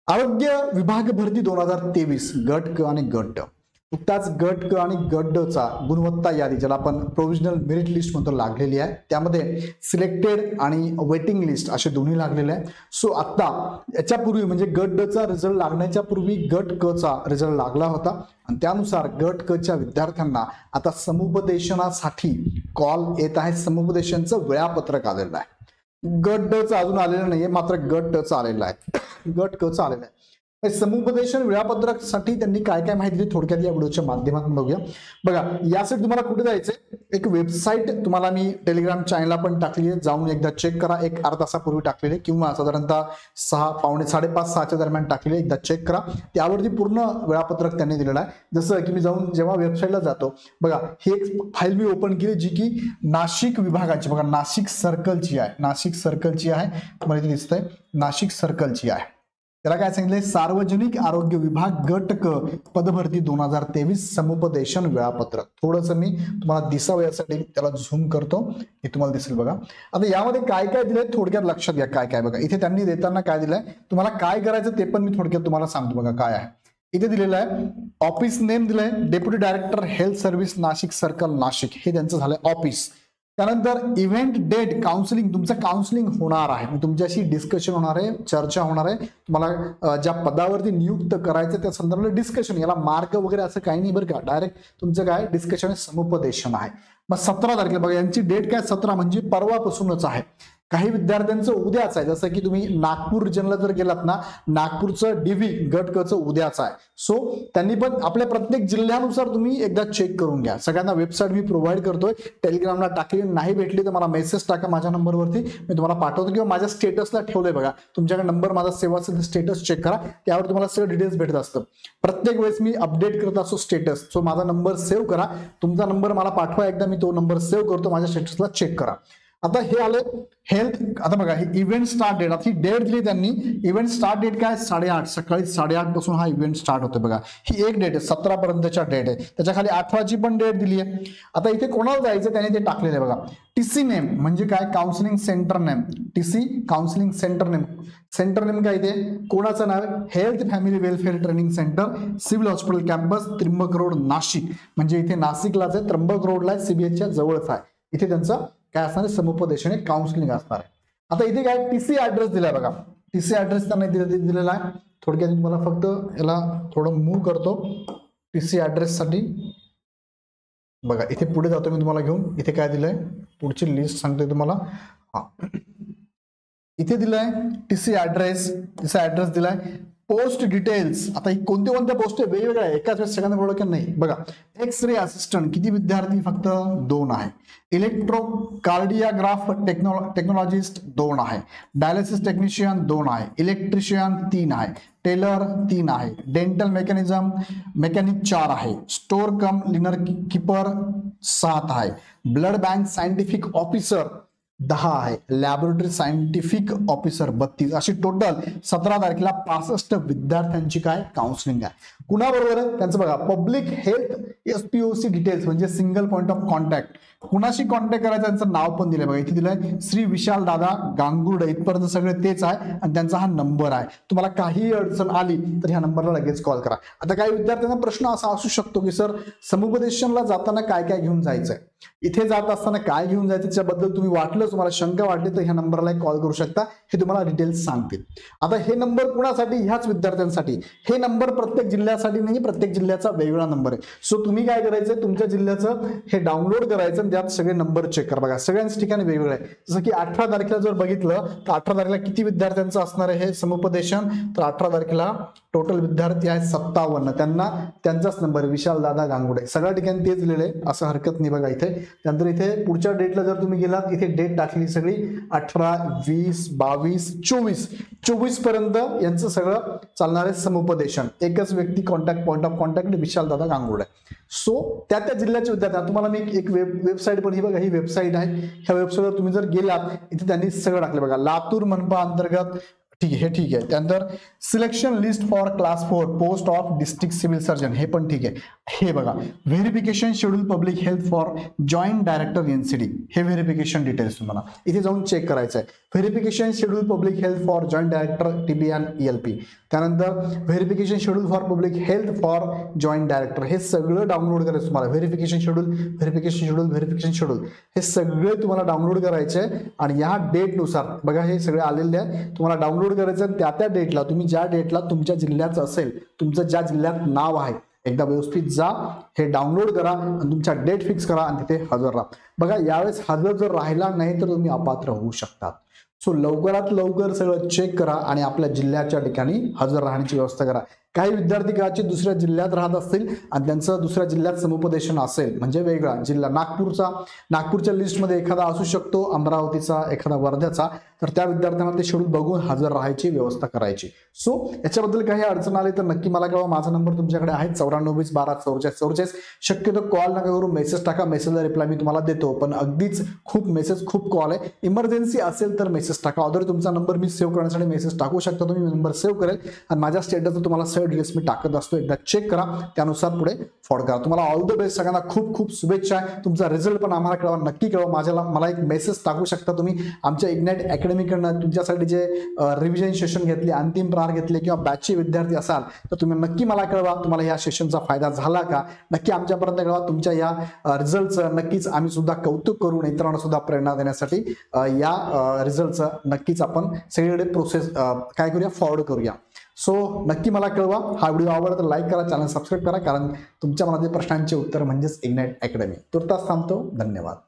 आरोग्य विभाग भरती 2023 गट क आणि गट ड. नुकताच गट क आणि गट ड चा गुणवत्ता यादी ज्याला आपण प्रोव्हिजनल मेरिट लिस्ट म्हणतो लागलेली आहे. त्यामध्ये सिलेक्टेड आणि वेटिंग लिस्ट असे दोन्ही लागलेले आहे. सो आता याच्यापूर्वी म्हणजे गट ड चा रिझल्ट लागण्याच्या पूर्वी गट क चा रिझल्ट लागला होता आणि त्यानुसार गट क च्या विद्यार्थ्यांना आता समुपदेशनासाठी कॉल येत आहे. समुपदेशनचं वेळापत्रक आलेलं आहे. गट ड चा अजून आलेलं नाहीये, मात्र गट ट चा आलेला आहे. गट क चा आलेला आहे. समुपदेशन वेळापत्रक साठी त्यांनी काय काय माहिती दिली थोडक्यात या व्हिडिओच्या माध्यमातून बघूया. बघा, यासाठी तुम्हाला कुठे जायचंय, एक वेबसाईट तुम्हाला मी टेलिग्राम चॅनलला पण टाकली आहे, जाऊन एकदा चेक करा. एक अर्धा तासापूर्वी टाकलेली किंवा साधारणतः 5:30 दरम्यान टाकलेली, एकदा चेक करा. त्यावरती पूर्ण वेळापत्रक त्यांनी दिलेलं आहे. जसं की मी जाऊन जेव्हा वेबसाईटला जातो, बघा ही एक फाईल मी ओपन केली जी की नाशिक विभागाची, बघा नाशिक सर्कलची आहे. नाशिक सर्कलची आहे, तुम्हाला इथे दिसतंय नाशिक सर्कलची आहे. त्याला काय सांगितलंय, सार्वजनिक आरोग्य विभाग गट क पदभरती 2023 समुपदेशन वेळापत्रक. थोडंसं मी तुम्हाला दिसावं यासाठी त्याला झूम करतो, हे तुम्हाला दिसेल बघा. आता यामध्ये काय काय दिलंय थोडक्यात लक्षात घ्या. काय काय बघा, इथे त्यांनी देताना काय दिलंय, तुम्हाला काय करायचं ते पण मी थोडक्यात तुम्हाला सांगतो. बघा काय आहे इथे दिलेलं आहे. ऑफिस नेम दिलंय, deputy director health service Nashik circle Nashik, हे त्यांचं झालंय ऑफिस. त्यानंतर इव्हेंट डेट काउन्सिलिंग, तुमचं काउन्सिलिंग होणार आहे, तुमच्याशी डिस्कशन होणार आहे, चर्चा होणार आहे. तुम्हाला ज्या पदावरती नियुक्त करायचं त्या संदर्भात डिस्कशन, याला मार्क वगैरे असं काही नाही बरं का, डायरेक्ट तुमचं काय डिस्कशन समुपदेशन आहे. मग 17 तारखेला बघा, यांची डेट काय 17 म्हणजे परवापासूनच आहे. काही विद्यार्थ्यांचं उद्याच आहे, जसं की तुम्ही नागपूर जनरल जर गेलात ना, नागपूरचं डीव्ही गट क चं उद्याच आहे. सो त्यांनी पण आपल्या प्रत्येक जिल्ह्यानुसार तुम्ही एकदा चेक करून घ्या. सगळ्यांना वेबसाईट मी प्रोव्हाइड करतोय, टेलिग्रामला टाकली, नाही भेटली तर मला मेसेज टाका माझ्या नंबरवरती, मी तुम्हाला पाठवतो किंवा माझ्या स्टेटसला ठेवलंय बघा. तुमच्याकडे नंबर माझा सेव्ह असेल तर स्टेटस चेक करा, त्यावर तुम्हाला सगळं डिटेल्स भेटत असतं. प्रत्येक वेळेस मी अपडेट करत असतो स्टेटस. सो माझा नंबर सेव्ह करा, तुमचा नंबर मला पाठवा एकदा, मी तो नंबर सेव्ह करतो, माझ्या स्टेटसला चेक करा. आता हे आले हेल्थ. आता बघा, ही इव्हेंट स्टार्ट डेट, आता ही डेट दिली त्यांनी. इव्हेंट स्टार्ट डेट काय 8:30 सकाळी 8:30 पासून हा इव्हेंट स्टार्ट होतो. बघा ही एक डेट आहे, 17 पर्यंतच्या डेट आहे. त्याच्या खाली 18 ची पण डेट दिली आहे. आता इथे कोणाला जायचं त्याने ते टाकलेलं आहे बघा. टीसी नेम म्हणजे काय, counselling centre name. TC counselling centre name. Centre name काय इथे कोणाचं नाव आहे, health family welfare training centre civil hospital campus Trimbak road Nashik. म्हणजे इथे नाशिकलाच आहे, त्र्यंबक रोडला आहे, सीबीएसच्या जवळच आहे. इथे त्यांचं काय असणार आहे, समुपदेशन काउन्सिलिंग असणार आहे. आता इथे काय टीसी ऍड्रेस दिलाय बघा. टीसी ऍड्रेस त्यांना दिलेला आहे. थोडक्यात तुम्हाला फक्त याला थोडं मूव्ह करतो टीसी ऍड्रेस साठी. बघा इथे पुढे जातो मी तुम्हाला घेऊन. इथे काय दिलंय, पुढची लिस्ट सांगतोय तुम्हाला. इथे दिलंय टीसी ऍड्रेस दिलाय. पोस्ट डिटेल्स, आता ही कोणत्या पोस्ट आहे वेगवेगळ्या आहे, एकाच वेळेस सगळ्यांना बोलू की नाही. बघा एक्स रे असिस्टंट किती विद्यार्थी, फक्त 2 आहे. इलेक्ट्रोकार्डियाग्राफ टेक्नॉलॉजिस्ट 2 आहे. डायलिसिस टेक्निशियन 2 आहे. इलेक्ट्रिशियन 3 आहे. टेलर 3 आहे. डेंटल मेकॅनिक 4 आहे. स्टोर कम लिनर कीपर 7 आहे. ब्लड बँक सायंटिफिक ऑफिसर 10 आहे. Laboratory scientific officer 32. अशी टोटल 17 तारखेला 65 विद्यार्थ्यांची काय काउन्सिलिंग आहे. कुणाबरोबर आहे त्यांचं बघा, पब्लिक हेल्थ SPOC डिटेल्स म्हणजे सिंगल पॉइंट ऑफ कॉन्टॅक्ट. कुणाशी कॉन्टॅक्ट करायचं त्यांचं नाव पण दिलंय बघा. इथे दिलंय श्री विशाल दादा गांगुर्डे. इथपर्यंत सगळे तेच आहे आणि त्यांचा हा नंबर आहे. तुम्हाला काही अडचण आली तर ह्या नंबरला लगेच कॉल करा. आता काही विद्यार्थ्यांना प्रश्न असा असू शकतो की सर समुपदेशनला जाताना काय काय घेऊन जायचंय, इथे जात असताना काय घेऊन जायचं, त्याच्याबद्दल तुम्ही वाटलं तुम्हाला शंका वाटली तर ह्या नंबरला कॉल करू शकता, हे तुम्हाला डिटेल्स सांगतील. आता हे नंबर कुणासाठी, ह्याच विद्यार्थ्यांसाठी. हे नंबर प्रत्येक जिल्ह्यासाठी नाही, प्रत्येक जिल्ह्याचा वेगळा नंबर आहे. सो तुम्ही काय करायचं, तुमच्या जिल्ह्याचं हे डाउनलोड करायचं, त्यात सगळे नंबर चेक करा. बघा सगळ्यांच ठिकाणी वेगवेगळे आहे. जसं की 18 तारखेला जर बघितलं तर 18 तारखेला किती विद्यार्थ्यांचं असणार आहे हे समुपदेशन, तर 18 तारखेला टोटल विद्यार्थी आहेत 57. त्यांना त्यांचाच नंबर विशाल दादा गांगुडे. सगळ्या ठिकाणी तेच दिलेले, असं हरकत नाही बघा. इथे त्यानंतर इथे पुढच्या डेटला जर तुम्ही गेलात, इथे डेट टाकली सगळी 18, 20, 22, 24 पर्यंत यांचं सगळं चालणार आहे समुपदेशन. एकच व्यक्ती पॉइंट ऑफ कॉन्टॅक्ट विशाल दादा गांगुर्डे. सो त्या जिल्ह्याचे विद्यार्थी, तुम्हाला मी एक वेबसाईट पण ही बघा, ही वेबसाईट आहे. ह्या वेबसाईटवर तुम्ही जर गेलात, इथे त्यांनी सगळं टाकलं बघा. लातूर मनपा अंतर्गत ठीक आहे, हे ठीक आहे. त्यानंतर selection list for class 4 post of district civil surgeon, हे पण ठीक आहे. हे बघा, verification schedule public health for joint director NCD, हे व्हेरिफिकेशन डिटेल्स तुम्हाला इथे जाऊन चेक करायचं आहे. Verification schedule public health for joint director TB and ELP. त्यानंतर verification schedule for public health for joint director, हे सगळं डाउनलोड करायचं तुम्हाला. Verification schedule, verification schedule, verification schedule, हे सगळे तुम्हाला डाउनलोड करायचे आहे. आणि या डेटनुसार बघा हे सगळे आलेले आहे, तुम्हाला डाउनलोड करायचं. त्या त्या डेटला तुम्ही ज्या डेटला तुमच्या जिल्ह्याचं असेल, तुमचं ज्या जिल्ह्यात नाव आहे, एकदा व्यवस्थित जा, हे डाउनलोड करा आणि तुमचा डेट फिक्स करा आणि तिथे हजर राहा. बघा यावेळेस हजर जर राहिला नाही तर तुम्ही अपात्र होऊ शकतात. सो लवकरात लवकर सगळं चेक करा आणि आपल्या जिल्ह्याच्या ठिकाणी हजर राहण्याची व्यवस्था करा. काही विद्यार्थी कदाचित दुसऱ्या जिल्ह्यात राहत असतील आणि त्यांचं दुसऱ्या जिल्ह्यात समुपदेशन असेल, म्हणजे वेगळा जिल्हा, नागपूरच्या लिस्टमध्ये एखादा असू शकतो, अमरावतीचा, एखादा वर्ध्याचा, तर त्या विद्यार्थ्यांना ते शेड्यूल बघून हजर राहायची व्यवस्था करायची. सो याच्याबद्दल काही अडचण आली तर नक्की मला कळवा. माझा नंबर तुमच्याकडे आहे 9420124444. शक्यतो कॉल नका करू, मेसेज टाका. मेसेजला रिप्लाय मी तुम्हाला देतो, पण अगदीच खूप मेसेज, खूप कॉल आहे. इमर्जन्सी असेल तर मेसेज टाका. अदर तुमचा नंबर मी सेव्ह करण्यासाठी मेसेज टाकू शकता तुम्ही. नंबर सेव्ह करेल आणि माझ्या स्टेटसवर तुम्हाला सर्व डिटेल्स मी टाकत असतो. एकदा चेक करा, त्यानुसार पुढे फॉरवर्ड करा. तुम्हाला ऑल द बेस्ट, सगळ्यांना खूप खूप शुभेच्छा. तुमचा रिझल्ट पण आम्हाला कळवा, नक्की कळवा. मला एक मेसेज टाकू शकता तुम्ही. आमच्या इग्नाइट अकॅडमीकडनं तुमच्यासाठी जे रिव्हिजन सेशन घेतले, अंतिम प्रहार घेतले किंवा बॅचचे विद्यार्थी असाल तर तुम्ही नक्की मला कळवा, तुम्हाला या सेशनचा फायदा झाला का, नक्की आमच्यापर्यंत कळवा. तुमच्या या रिझल्टचं नक्कीच आम्ही सुद्धा कौतुक करून इतरांना सुद्धा प्रेरणा देण्यासाठी या रिझल्टचं नक्कीच आपण सगळीकडे प्रोसेस काय करूया, फॉरवर्ड करूया. सो नक्की मला कळवा. हा व्हिडिओ आवडला तर लाईक करा, चॅनल सबस्क्राईब करा, कारण तुमच्या मनातील प्रश्नांचे उत्तर म्हणजेच इग्नाइट अकॅडमी. तुर्तास थांबतो. धन्यवाद.